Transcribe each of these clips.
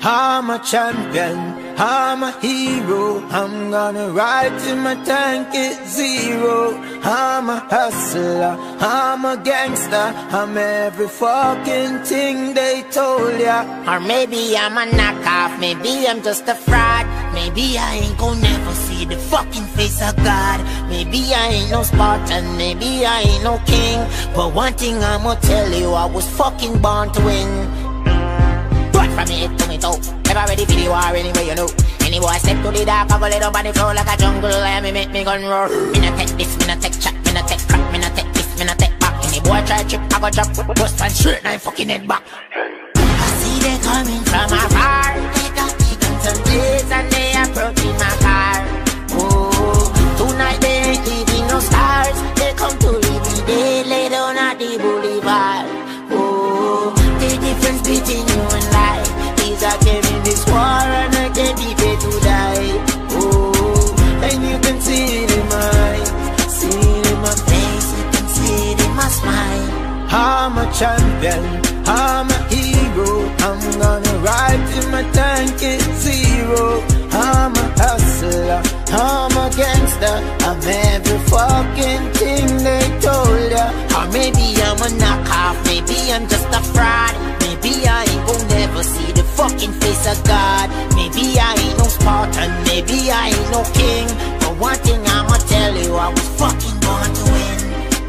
I'm a champion, I'm a hero. I'm gonna ride till my tank is zero. I'm a hustler, I'm a gangster. I'm every fucking thing they told ya. Or maybe I'm a knockoff, maybe I'm just a fraud. Maybe I ain't gon' never see the fucking face of God. Maybe I ain't no Spartan, maybe I ain't no king. But one thing I'ma tell you, I was fucking born to win. From me head to me toe, never ready for the war anyway, you know. Any boy step to the dark, I go let up on the floor like a jungle. I me make me gun roar. Me not take this, me not take chat, me not take crap, me not take this, me not take back. Any boy try trip, I go drop, bust and straight, and fucking head back. I see they coming from afar. They got me guns and blades and they approaching my car. Oh, tonight they ain't leaving no stars. They come to leave me, they lay down at the boulevard. Oh, the difference between you and life. I came in this war and I can't be paid to die. Oh, and you can see it in my eyes, see it in my face, you can see it in my smile. I'm a champion, I'm a hero. I'm gonna ride till my tank is zero. I'm a hustler, I'm a gangster. I'm every fucking thing they told ya. Or maybe I'm a knockoff, maybe I'm just a fraud. Maybe I ain't gon' never see the fucking face of God. Maybe I ain't no Spartan, maybe I ain't no king. But one thing I'ma tell you, I was fucking born to win.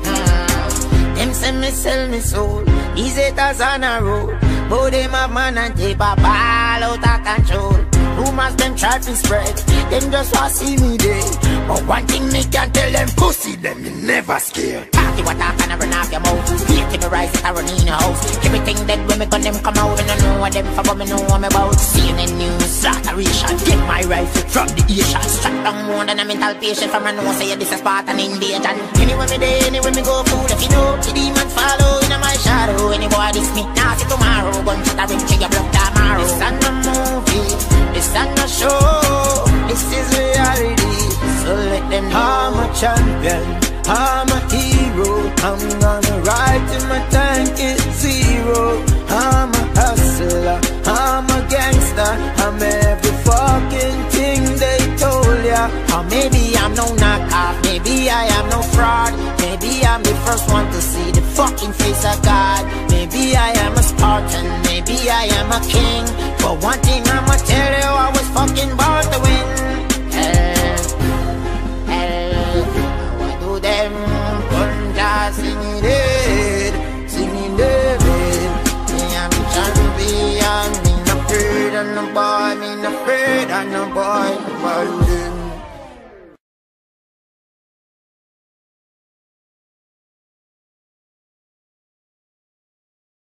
Them say me sell me soul, these haters on a road. But them have man and tape a ball out of control. Rumors them try to spread, them just want see me there. But one thing me can tell them, pussy them me never scared. Talk what talk and I run off your mouth. Hate to me rise, I run in your house. Everything dead when me gun them come out. And I know what them for, but me know what me about. CNN news, saturation, get my rifle from the Asian. Strap down more than a mental patient. From I know say this is part an invasion. Anywhere me there, anywhere me go fool. If you know, the demons follow in my shadow. Any boy this me, now see tomorrow. Gunshot a ring to your blood tomorrow. This ain't no movie, this ain't no show. This is reality, so let them know. I'm a champion, I'm a hero. I'm gonna ride till my tank is zero. I'm a hustler, I'm a gangster. I'm every fucking thing they told ya. Or maybe I'm no knockoff, maybe I am no fraud. Maybe I'm the first one to see the fucking face of God. Maybe I am a Spartan, maybe I am a king. But one thing I'ma tell you, I